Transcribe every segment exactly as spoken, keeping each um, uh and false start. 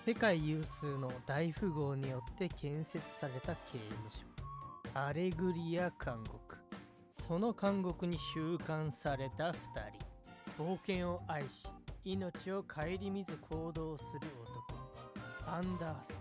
世界有数の大富豪によって建設された刑務所、アレグリア監獄。その監獄に収監されたふたり、冒険を愛し命を顧みず行動する男、アンダーソン。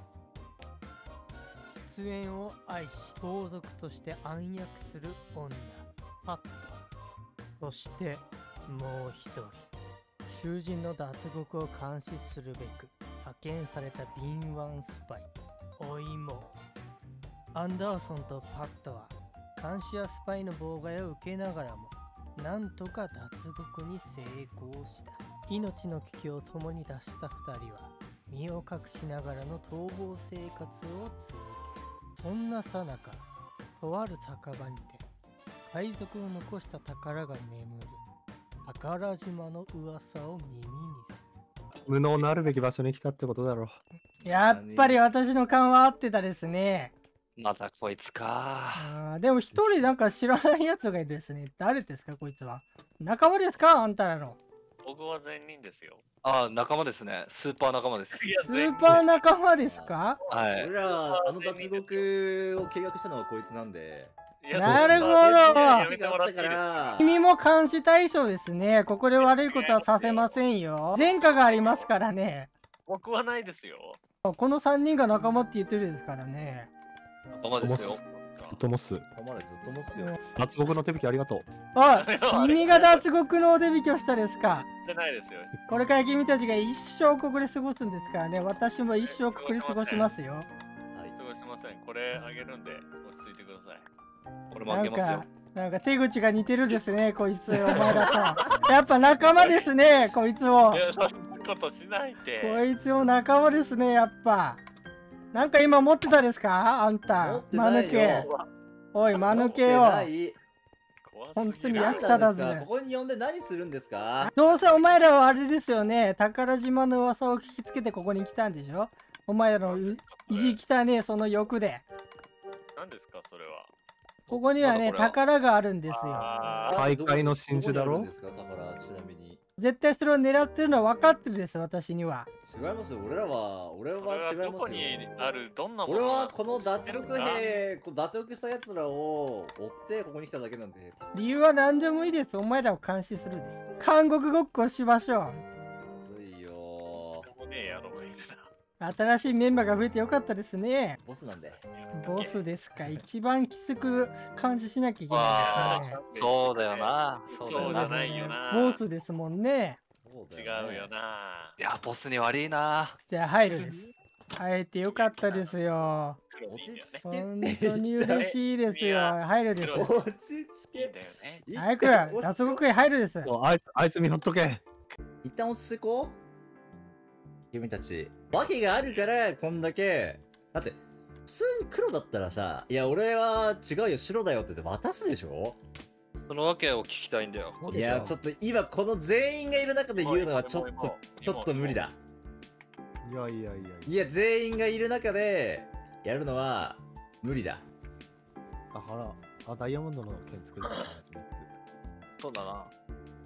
出演を愛し皇族として暗躍する女、パット。そしてもう一人、囚人の脱獄を監視するべく派遣された敏腕スパイ、お芋。アンダーソンとパットは監視やスパイの妨害を受けながらもなんとか脱獄に成功した。命の危機を共に脱したふたりは身を隠しながらの逃亡生活を続ける。そんなさなか、とある酒場にて海賊の残した宝が眠る宝島の噂を耳にする。 無能なるべき場所に来たってことだろう。やっぱり私の勘は合ってたですね。 またこいつか。 あでも一人なんか知らないやつがいるですね。誰ですかこいつは。仲間ですかあんたらの。 僕は善人ですよ。 ああ、仲間ですね。スーパー仲間です。 スーパー仲間ですか。 はい。 俺らあの脱獄を計画したのはこいつなんで。 なるほど。君も監視対象ですね。ここで悪いことはさせませんよ。前科がありますからね。 僕はないですよ。 このさんにんが仲間って言ってるですからね。 仲間ですよ。 ずっともっす。 ここまでずっともっすよ。 脱獄の手引きありがとう。 おい、君が脱獄のお手引きをしたですか。 してないですよ。 これから君たちが一生ここで過ごすんですからね。私も一生ここで過ごしますよ。 はい、過ごしません。これあげるんで落ち着いてください。 俺もあげますよ。 なんか手口が似てるですね、こいつ、お前らと。やっぱ仲間ですね、こいつを。 いや、そんなことしないで。 こいつも仲間ですね、やっぱ。なんか今持ってたですかあんた。間抜け。おい、間抜けよ。本当に役立たず。 ここに呼んで何するんですか。 どうせお前らはあれですよね、宝島の噂を聞きつけてここに来たんでしょ。お前らの意地汚ねえその欲で。 何ですかそれは。 ここにはね、宝があるんですよ。 大会の真珠だろ。 絶対それを狙ってるのは分かってるです、私には。 違いますよ、俺らは、俺は違いますよ。 どこにある、どんなもの俺はこの脱獄兵、脱獄した奴らを追ってここに来ただけなんで。 理由は何でもいいです、お前らを監視するです。監獄ごっこをしましょう。 まずいよー。ねえ野郎がいるな。新しいメンバーが増えてよかったですね。 ボスなんで。 ボスですか。一番きつく監視しなきゃいけないですね。 そうだよな。 そうじゃないよな。 ボスですもんね。 違うよな。 いや、ボスに悪いな。 じゃあ入るです。入ってよかったですよ。本当に嬉しいですよ。入るです。 落ち着けだよね。 早く脱獄へ入るです。 あいつあいつ見ほっとけ。 一旦落ち着こう。君たち。わけがあるからこんだけ。だって普通に黒だったらさ、いや俺は違うよ白だよって言って渡すでしょ。 そのわけを聞きたいんだよ。 いやちょっと今この全員がいる中で言うのはちょっとちょっと無理だ。 いやいやいやいや全員がいる中でやるのは無理だ。 あはら、あダイヤモンドの剣作るからやつみっつ。そうだな。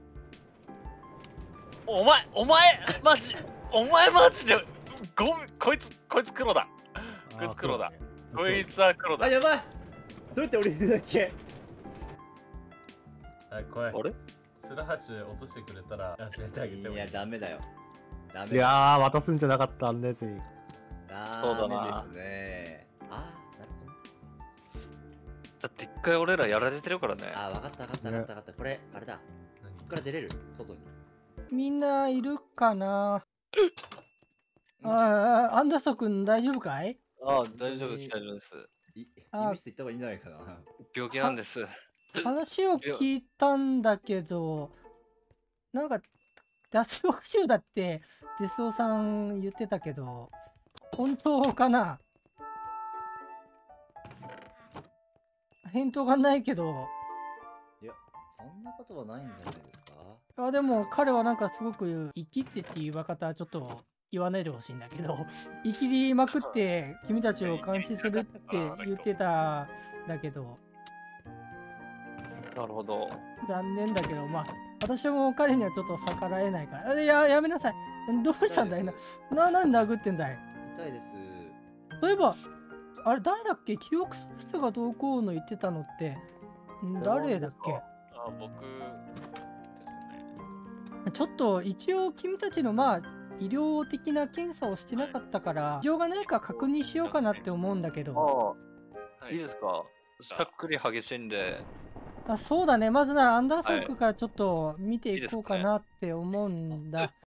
お前お前マジお前マジでごこいつこいつ黒だ。こいつ黒だ。こいつは黒だ。 あやばい。どうやって降りるんだっけ。 はい、怖い。 あれスラハシ落としてくれたら教えてあげてもいい。 いや、ダメだよ。ダメいやー、渡すんじゃなかったんですに。 そうだな。 ですね。あー、なるほど。 だって一回俺らやられてるからね。 あー、わかったわかったわかったわかった。これ、あれだ。ここから出れる外に。 みんないるかなああ、アンダーソン君大丈夫かい。 ああ、大丈夫です、大丈夫です。 医務室行った方がいいんじゃないかな。 病気なんです。 話を聞いたんだけど、なんか脱獄囚だってデスオさん言ってたけど、本当かな。返答がないけど。 いや、そんなことはないんじゃないですか。 あ、でも彼はなんかすごく生きってっていう言い方はちょっと言わないでほしいんだけど、生きりまくって君たちを監視するって言ってたんだけど。 なるほど。 残念だけど、まあ私も彼にはちょっと逆らえないから。いや、やめなさい。どうしたんだいな。な、なんで殴ってんだい。 いです。 そういえば、あれ誰だっけ、記憶喪失がどうこうの言ってたのってん誰だっけ。 あ、僕ですね。 ちょっと一応君たちのまあ医療的な検査をしてなかったから異常がないか確認しようかなって思うんだけど。 ああ、いいですか。しゃっくり激しいんで。 あ、そうだね。まずならアンダーソンはい君からちょっと見ていこうかなって思うんだ。